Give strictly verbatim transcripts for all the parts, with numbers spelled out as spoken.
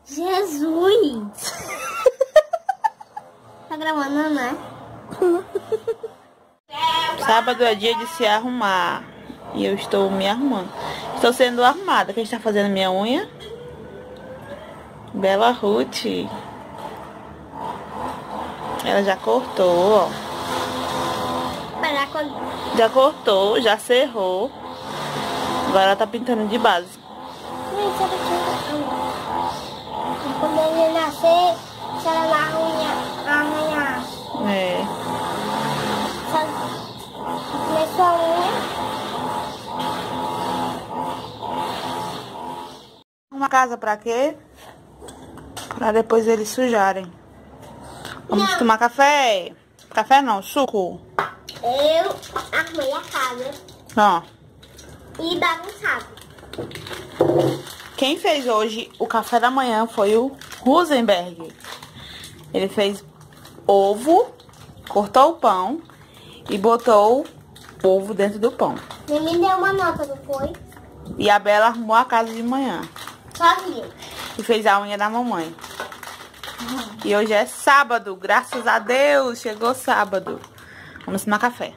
Jesus! Tá gravando, né? Sábado é dia de se arrumar. E eu estou me arrumando. Estou sendo arrumada. Quem está fazendo minha unha? Bela Ruth. Ela já cortou, ó. Já cortou, já cerrou. Agora ela tá pintando de base. Quando ele nascer, se ela arranhar. É. Começou a unha. Uma casa pra quê? Pra depois eles sujarem. Vamos não. tomar café. Café não, suco. Eu arrumei a casa. Ó. E bagunçado. Quem fez hoje o café da manhã foi o Rosenberg. Ele fez ovo, cortou o pão e botou o ovo dentro do pão. Ele me deu uma nota, não foi? E a Bela arrumou a casa de manhã. Sozinha. E fez a unha da mamãe. Uhum. E hoje é sábado, graças a Deus, chegou sábado. Vamos tomar café.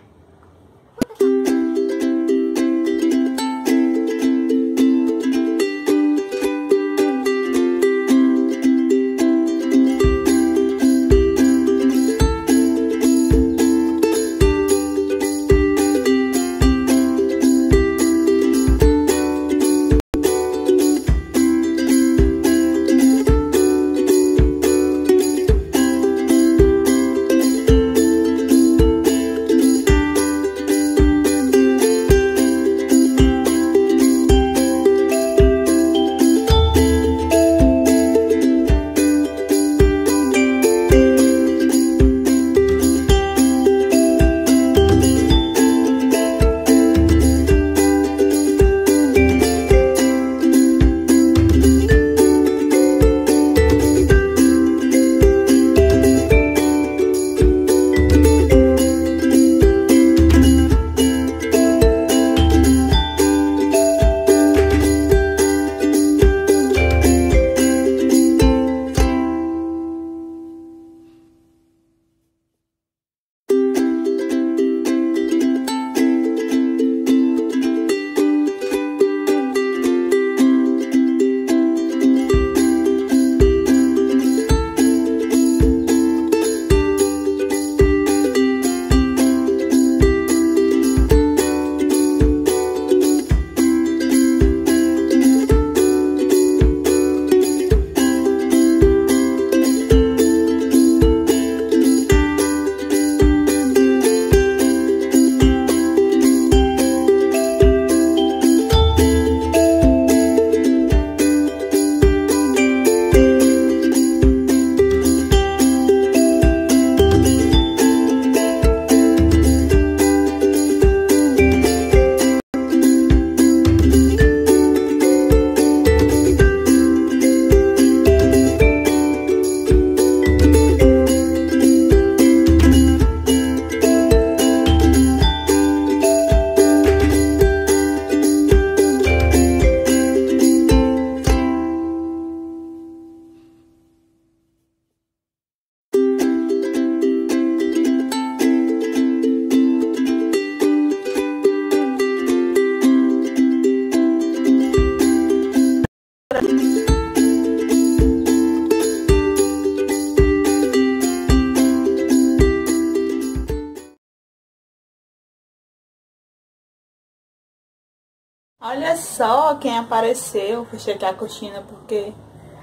Olha só quem apareceu. Fechei aqui a cortina porque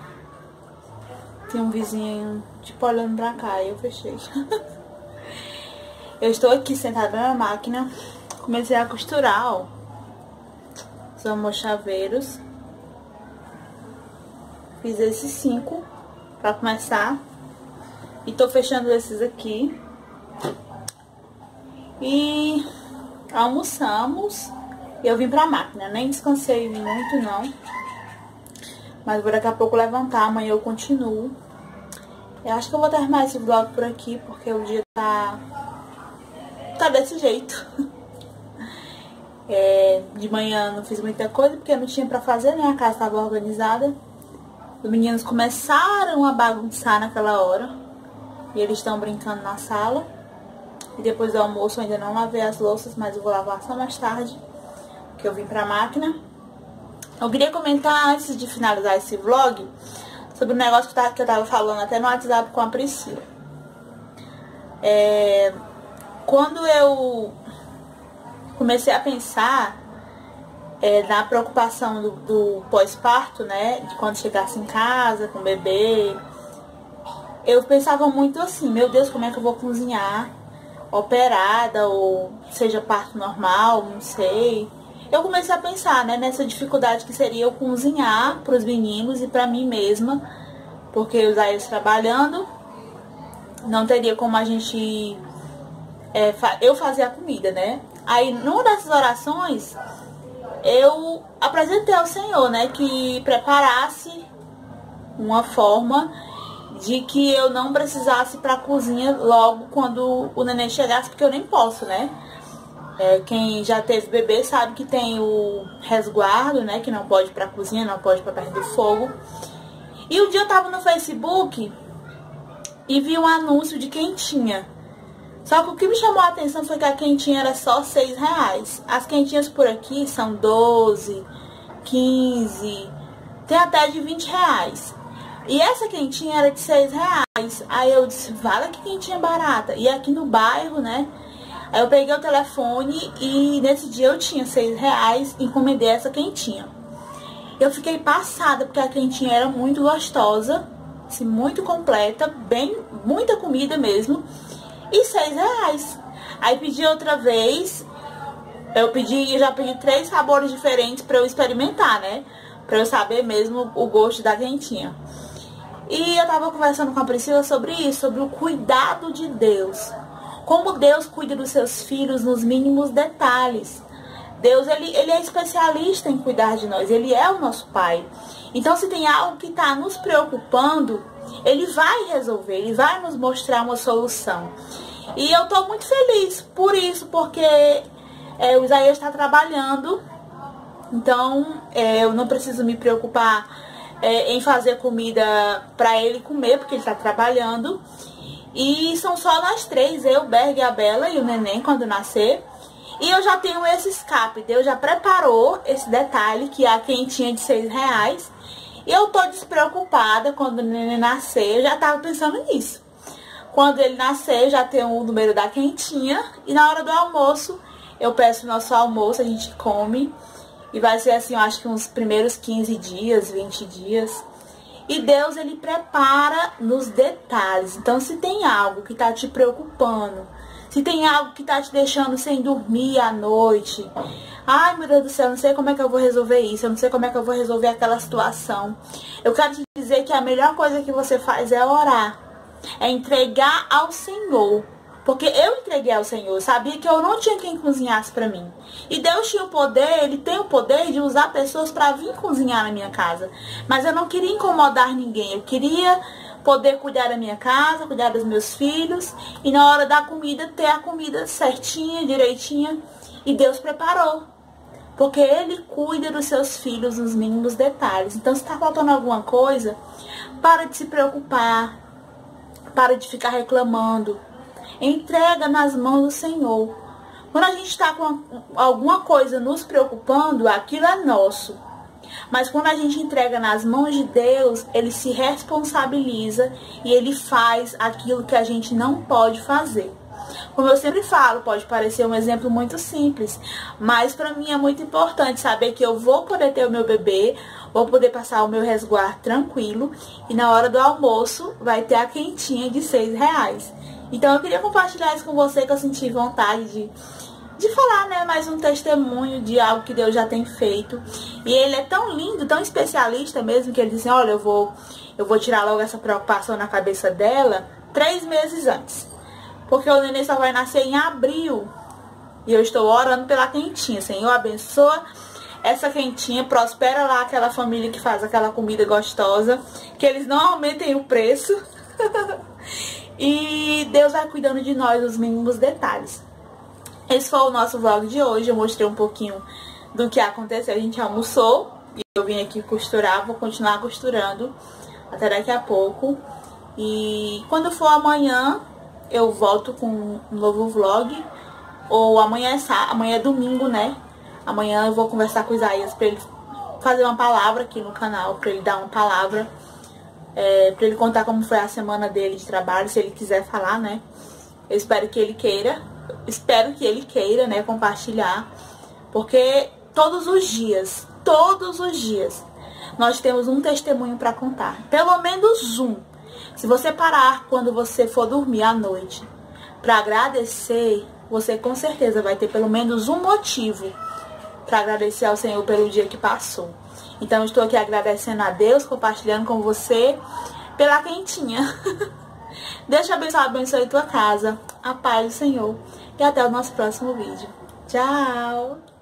tem um vizinho tipo olhando pra cá e eu fechei. Eu estou aqui sentada na máquina. Comecei a costurar, ó. São meus chaveiros. Fiz esses cinco pra começar. E tô fechando esses aqui. E almoçamos. E eu vim pra máquina, nem descansei muito não. Mas vou daqui a pouco levantar, amanhã eu continuo. Eu acho que eu vou terminar esse vlog por aqui, porque o dia tá... Tá desse jeito. É, de manhã não fiz muita coisa, porque não tinha pra fazer, né? A casa tava organizada. Os meninos começaram a bagunçar naquela hora. E eles estão brincando na sala. E depois do almoço eu ainda não lavei as louças, mas eu vou lavar só mais tarde, que eu vim pra máquina. Eu queria comentar, antes de finalizar esse vlog, sobre um negócio que eu tava falando até no WhatsApp com a Priscila. É, quando eu comecei a pensar é, na preocupação do, do pós-parto, né, de quando chegasse em casa com o bebê, eu pensava muito assim, meu Deus, como é que eu vou cozinhar? Operada, ou seja, parto normal, não sei. Eu comecei a pensar, né, nessa dificuldade que seria eu cozinhar para os meninos e para mim mesma, porque os Aéreos trabalhando, não teria como a gente, é, eu fazer a comida, né. Aí, numa dessas orações, eu apresentei ao Senhor, né, que preparasse uma forma de que eu não precisasse ir pra cozinha logo quando o neném chegasse, porque eu nem posso, né? É, quem já teve bebê sabe que tem o resguardo, né? Que não pode ir pra cozinha, não pode ir pra perto do fogo. E um dia eu tava no Facebook e vi um anúncio de quentinha. Só que o que me chamou a atenção foi que a quentinha era só seis reais. As quentinhas por aqui são doze, quinze, tem até de vinte reais. E essa quentinha era de seis reais. Aí eu disse, vale que quentinha barata. E aqui no bairro, né? Aí eu peguei o telefone e nesse dia eu tinha seis reais e encomendei essa quentinha. Eu fiquei passada, porque a quentinha era muito gostosa, assim, muito completa, bem, muita comida mesmo. E seis reais. Aí pedi outra vez. Eu pedi, eu já pedi três sabores diferentes pra eu experimentar, né? Pra eu saber mesmo o gosto da quentinha. E eu tava conversando com a Priscila sobre isso, sobre o cuidado de Deus. Como Deus cuida dos seus filhos nos mínimos detalhes. Deus, ele, ele é especialista em cuidar de nós, ele é o nosso Pai. Então, se tem algo que está nos preocupando, ele vai resolver, ele vai nos mostrar uma solução. E eu tô muito feliz por isso, porque é, o Isaías está trabalhando, então é, eu não preciso me preocupar É, em fazer comida pra ele comer, porque ele tá trabalhando. E são só nós três, eu, Berg, a Bela e o neném quando nascer. E eu já tenho esse escape, Deus já preparou esse detalhe, que é a quentinha de seis reais. E eu tô despreocupada quando o neném nascer, eu já tava pensando nisso. Quando ele nascer, já tem o número da quentinha. E na hora do almoço, eu peço o nosso almoço, a gente come. E vai ser assim, eu acho que uns primeiros quinze dias, vinte dias. E Deus, ele prepara nos detalhes. Então, se tem algo que tá te preocupando, se tem algo que tá te deixando sem dormir à noite, ai, meu Deus do céu, eu não sei como é que eu vou resolver isso, eu não sei como é que eu vou resolver aquela situação. Eu quero te dizer que a melhor coisa que você faz é orar, é entregar ao Senhor. Porque eu entreguei ao Senhor, sabia que eu não tinha quem cozinhasse pra mim. E Deus tinha o poder, Ele tem o poder de usar pessoas pra vir cozinhar na minha casa. Mas eu não queria incomodar ninguém, eu queria poder cuidar da minha casa, cuidar dos meus filhos. E na hora da comida, ter a comida certinha, direitinha. E Deus preparou. Porque Ele cuida dos seus filhos nos mínimos detalhes. Então, se tá faltando alguma coisa, para de se preocupar. Para de ficar reclamando. Entrega nas mãos do Senhor. Quando a gente está com alguma coisa nos preocupando, aquilo é nosso. Mas quando a gente entrega nas mãos de Deus, Ele se responsabiliza e Ele faz aquilo que a gente não pode fazer. Como eu sempre falo, pode parecer um exemplo muito simples, mas para mim é muito importante saber que eu vou poder ter o meu bebê, vou poder passar o meu resguardo tranquilo e na hora do almoço vai ter a quentinha de seis reais. Então eu queria compartilhar isso com você, que eu senti vontade de, de falar, né, mais um testemunho de algo que Deus já tem feito. E Ele é tão lindo, tão especialista mesmo, que Ele diz assim, olha, eu vou, eu vou tirar logo essa preocupação na cabeça dela três meses antes. Porque o neném só vai nascer em abril. E eu estou orando pela quentinha. Senhor, abençoa essa quentinha, prospera lá aquela família que faz aquela comida gostosa, que eles não aumentem o preço. E Deus vai cuidando de nós nos mínimos detalhes. Esse foi o nosso vlog de hoje. Eu mostrei um pouquinho do que aconteceu. A gente almoçou E eu vim aqui costurar, vou continuar costurando até daqui a pouco. E quando for amanhã, eu volto com um novo vlog. Ou amanhã é, sá... amanhã é domingo, né? Amanhã eu vou conversar com o Isaías pra ele fazer uma palavra aqui no canal, pra ele dar uma palavra. É, pra ele contar como foi a semana dele de trabalho, se ele quiser falar, né? Eu espero que ele queira, espero que ele queira, né, compartilhar. Porque todos os dias, todos os dias, nós temos um testemunho pra contar. Pelo menos um. Se você parar quando você for dormir à noite pra agradecer, você com certeza vai ter pelo menos um motivo pra agradecer ao Senhor pelo dia que passou. Então, eu estou aqui agradecendo a Deus, compartilhando com você pela quentinha. Deus te abençoe, abençoe tua casa. A paz do Senhor. E até o nosso próximo vídeo. Tchau!